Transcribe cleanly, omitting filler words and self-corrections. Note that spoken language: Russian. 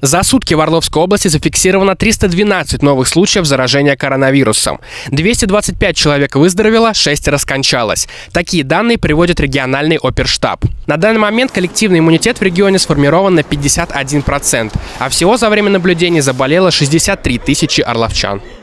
За сутки в Орловской области зафиксировано 312 новых случаев заражения коронавирусом. 225 человек выздоровело, 6 скончалось. Такие данные приводит региональный оперштаб. На данный момент коллективный иммунитет в регионе сформирован на 51%, а всего за время наблюдений заболело 63 тысячи орловчан.